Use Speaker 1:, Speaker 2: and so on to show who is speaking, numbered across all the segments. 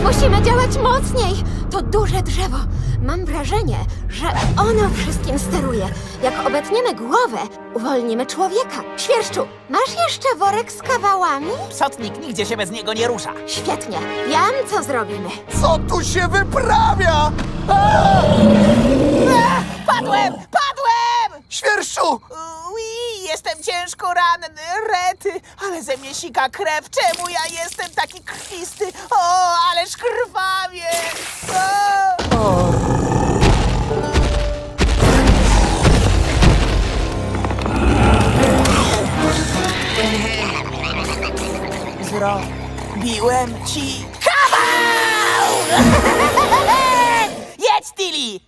Speaker 1: Musimy działać mocniej. To duże drzewo. Mam wrażenie, że ono wszystkim steruje. Jak obetniemy głowę, uwolnimy człowieka. Świerszczu, masz jeszcze worek z kawałami?
Speaker 2: Psotnik nigdzie się bez niego nie rusza.
Speaker 1: Świetnie. Wiem, co zrobimy.
Speaker 3: Co tu się wyprawia?
Speaker 2: Padłem! Padłem!
Speaker 3: Świerszczu!
Speaker 2: Ui, jestem ciężko ranny, rety, ale ze mnie sika krew. Czemu ja jestem taki krwisty? O, ależ krwawie! O! Zrobiłem ci kawał! Jedź, Tilly!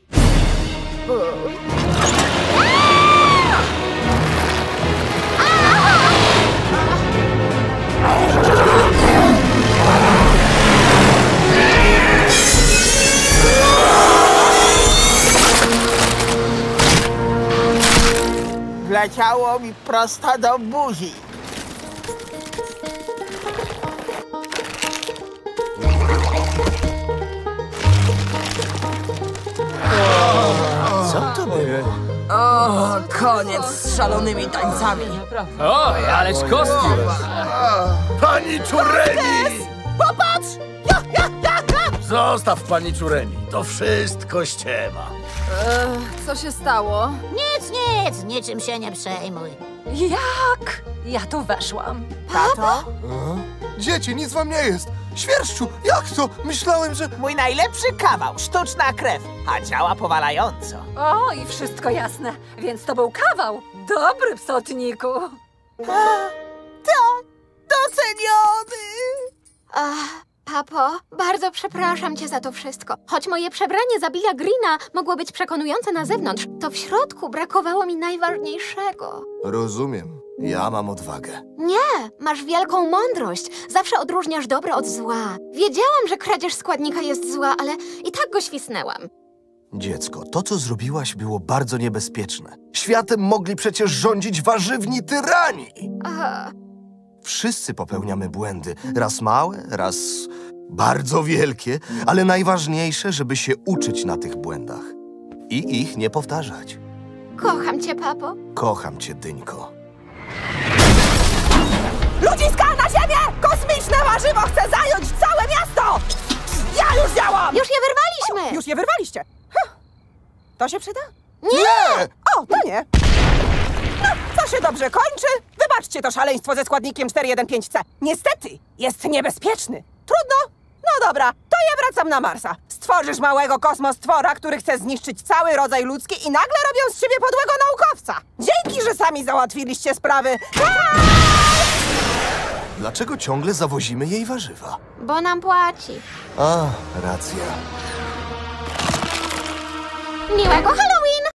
Speaker 2: Wleciało mi prosto do buzi.
Speaker 3: Co to było?
Speaker 4: O, koniec z szalonymi tańcami.
Speaker 5: O, ależ kostium!
Speaker 3: Pani Czureni!
Speaker 2: Popatrz!
Speaker 3: Zostaw pani Czureni. To wszystko ściema.
Speaker 4: Co się stało?
Speaker 6: Nic, niczym się nie przejmuj.
Speaker 4: Jak? Ja tu weszłam.
Speaker 2: Tato,
Speaker 3: Dzieci, nic wam nie jest. Świerszczu, jak to? Myślałem, że...
Speaker 2: mój najlepszy kawał, sztuczna krew, a działa powalająco.
Speaker 4: O, i wszystko jasne. Więc to był kawał. Dobry, psotniku.
Speaker 2: Doceniony!
Speaker 1: Papo, bardzo przepraszam cię za to wszystko. Choć moje przebranie za Billa Greena mogło być przekonujące na zewnątrz, to w środku brakowało mi najważniejszego.
Speaker 3: Rozumiem. Ja mam odwagę.
Speaker 1: Nie, masz wielką mądrość. Zawsze odróżniasz dobro od zła. Wiedziałam, że kradzież składnika jest zła, ale i tak go świsnęłam.
Speaker 3: Dziecko, to co zrobiłaś było bardzo niebezpieczne. Światem mogli przecież rządzić warzywni tyrani. Wszyscy popełniamy błędy. Raz małe, raz bardzo wielkie, ale najważniejsze, żeby się uczyć na tych błędach. I ich nie powtarzać.
Speaker 1: Kocham cię, papo.
Speaker 3: Kocham cię, Dyńko.
Speaker 2: Ludziska, na ziemię! Kosmiczne warzywo chce zająć całe miasto! Ja już działam!
Speaker 1: Już je wyrwaliśmy!
Speaker 2: Już je wyrwaliście. To się przyda?
Speaker 3: Nie!
Speaker 2: O, to nie. No, to się dobrze kończy. Wybaczcie to szaleństwo ze składnikiem 415C. Niestety, jest niebezpieczny. Trudno. No dobra, to ja wracam na Marsa. Stworzysz małego kosmostwora, który chce zniszczyć cały rodzaj ludzki i nagle robią z ciebie podłego naukowca. Dzięki, że sami załatwiliście sprawy.
Speaker 3: Dlaczego ciągle zawozimy jej warzywa?
Speaker 1: Bo nam płaci.
Speaker 3: A, racja.
Speaker 1: Miłego Halloween!